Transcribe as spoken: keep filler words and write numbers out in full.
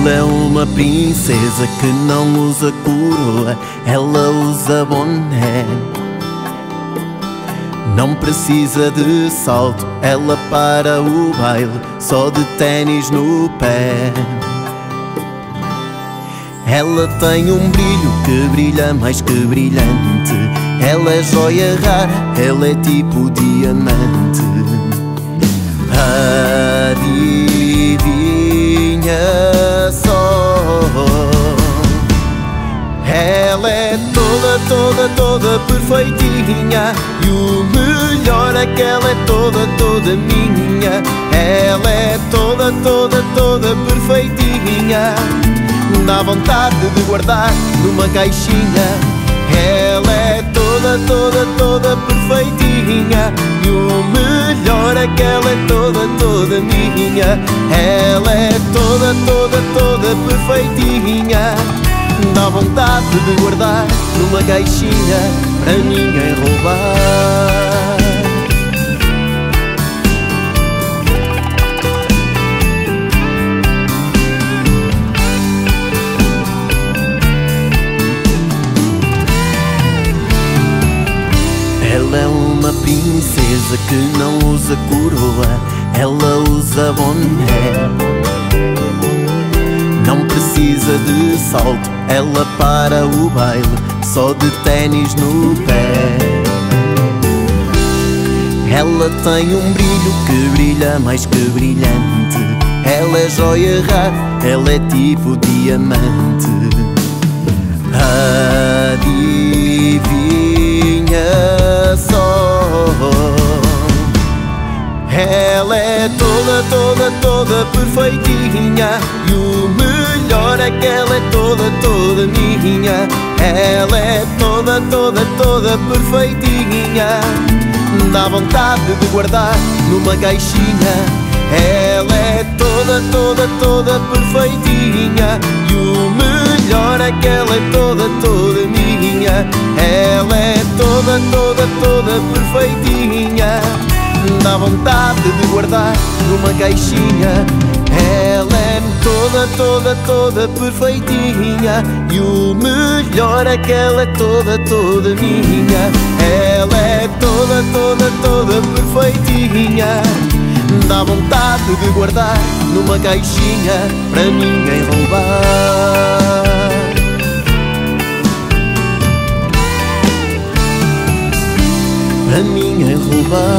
Ela é uma princesa que não usa coroa, ela usa boné. Não precisa de salto, ela para o baile só de ténis no pé. Ela tem um brilho que brilha mais que brilhante. Ela é joia rara, ela é tipo diamante. Adivinha só, ela é toda, toda, toda perfeitinha. E o melhor é que ela é toda, toda minha. Ela é toda, toda, toda perfeitinha. Dá vontade de guardar numa caixinha. Ela é toda, toda, toda perfeitinha. E o melhor é que ela é toda, toda minha. Ela é toda, toda, toda perfeitinha. Dá vontade de guardar numa caixinha para ninguém roubar. Ela é uma princesa que não usa coroa, ela usa boné. Não precisa de salto, ela para o baile só de ténis no pé. Ela tem um brilho que brilha mais que brilhante. Ela é joia rara, ela é tipo diamante. Adivinha só, ela é toda, toda, toda perfeitinha. E o melhor é que ela é toda, toda minha. Ela é toda, toda, toda perfeitinha. Dá vontade de guardar numa caixinha. Ela é toda, toda, toda perfeitinha. E o melhor é que ela é toda, toda minha. Ela é toda, toda, toda perfeitinha. Dá vontade de guardar numa caixinha. Ela é toda, toda, toda perfeitinha. E o melhor é que ela é toda, toda minha. Ela é toda, toda, toda perfeitinha. Dá vontade de guardar numa caixinha para ninguém roubar. Para ninguém roubar.